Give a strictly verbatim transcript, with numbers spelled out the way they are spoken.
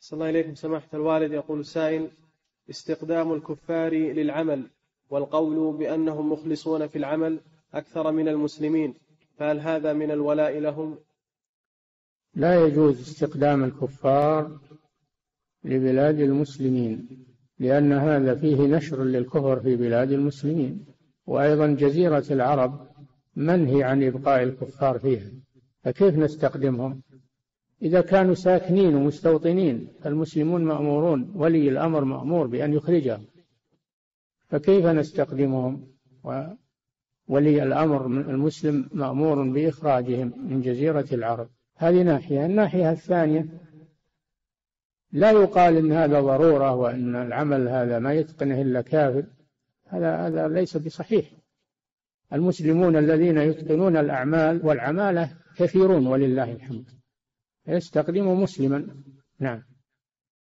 صلى الله إليكم سماحة الوالد. يقول السائل: استقدام الكفار للعمل والقول بأنهم مخلصون في العمل أكثر من المسلمين، فهل هذا من الولاء لهم؟ لا يجوز استقدام الكفار لبلاد المسلمين، لأن هذا فيه نشر للكفر في بلاد المسلمين، وأيضا جزيرة العرب منهي عن إبقاء الكفار فيها، فكيف نستقدمهم؟ إذا كانوا ساكنين ومستوطنين المسلمون مأمورون، ولي الأمر مأمور بأن يخرجهم، فكيف نستقدمهم؟ ولي الأمر المسلم مأمور بإخراجهم من جزيرة العرب. هذه ناحية. الناحية الثانية، لا يقال إن هذا ضرورة وأن العمل هذا ما يتقنه إلا كافر، هذا هذا ليس بصحيح. المسلمون الذين يتقنون الأعمال والعمالة كثيرون ولله الحمد، يستقدم مسلما. نعم.